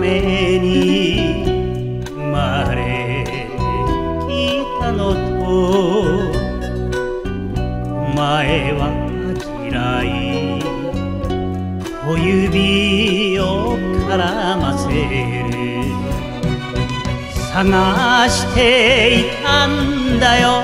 めに生まれてきたのと、お前は嫌い小指を絡ませる。探していたんだよ、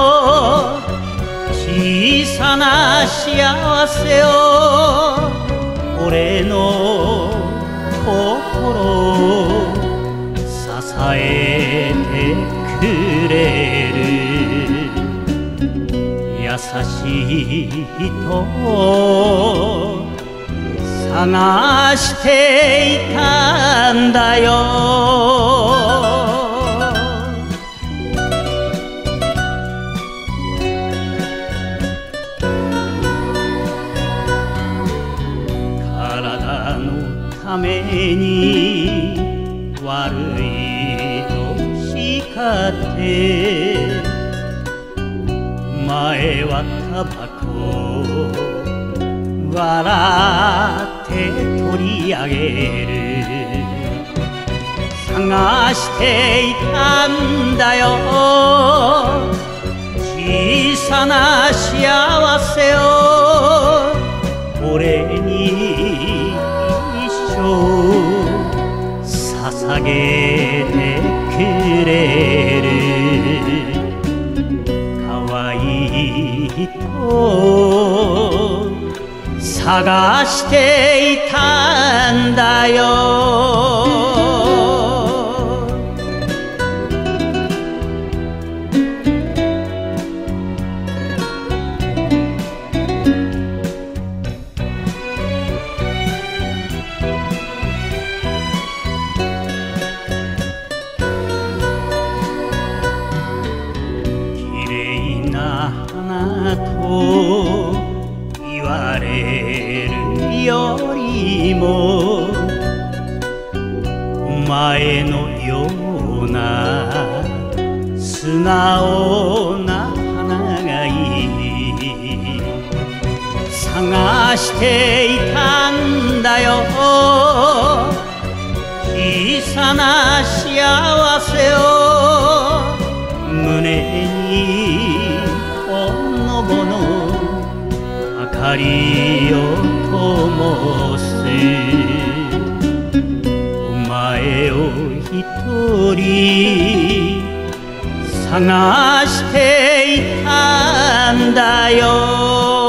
小さな幸せを。俺の心を支えてくれる優しい人を探していたんだよ。体のために悪いと叱って前はタバコ笑って取り上げる。探していたんだよ、小さな幸せを。俺に一生捧げてくれる可愛い人を探していたんだよ。花と言われるよりもお前のような素直な花がいい。探していたんだよ、小さな幸せを。胸にほのぼの明かりを灯す。お前を一人探していたんだよ。